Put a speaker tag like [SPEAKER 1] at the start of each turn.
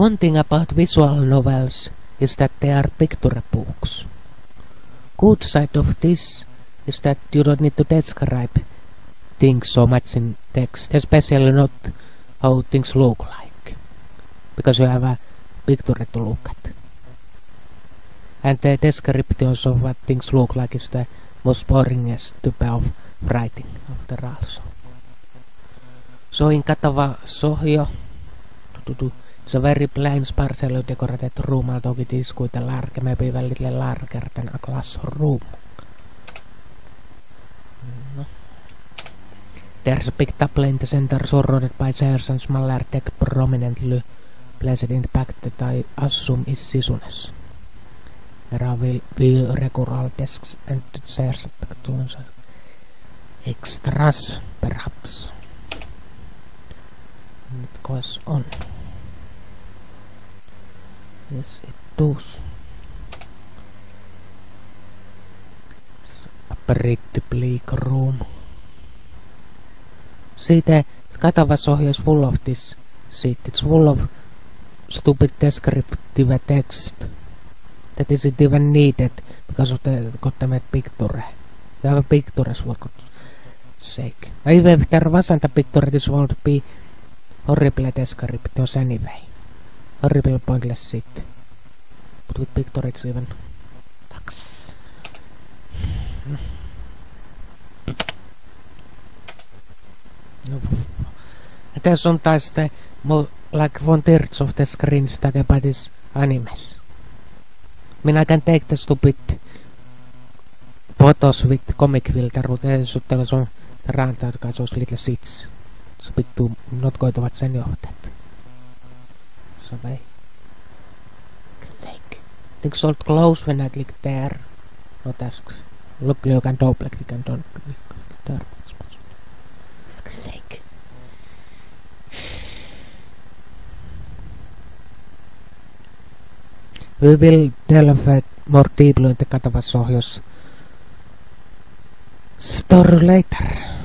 [SPEAKER 1] One thing about visual novels is that they are picture books. Good side of this is that you don't need to describe things so much in text, especially not how things look like, because you have a picture to look at. And the descriptions of what things look like is the most boringest type of writing after also. So in Katava Sohjo, it's a very plain, sparsely decorated room, although it is quite large, maybe a little larger than a classroom. No. There's a big table in the center surrounded by chairs and smaller deck prominently placed in the back that I assume is sisunness. There are regular desks and chairs at the tools. Extras, perhaps. And it goes on. Yes, it does. It's a pretty bleak room. See, the Katava Sohjo is full of this shit. It's full of stupid descriptive text that isn't even needed because of the goddamn picture. You have a picture for God's sake. Even if there wasn't a picture, this would be horrible descriptions anyway. Horrible pointless shit. But with picture it's even... Fuck. No. And then sometimes the like 1/3 of the screen is taken by these animes. I mean, I can take the stupid photos with comic filter, but they should tell us on the rant out those little shits. It's a bit too not going to watch any of that. So I think sold close when I click there. No tasks. Look, you can double click and don't click there. We will delve more deeply into Katava Sohjo's story later.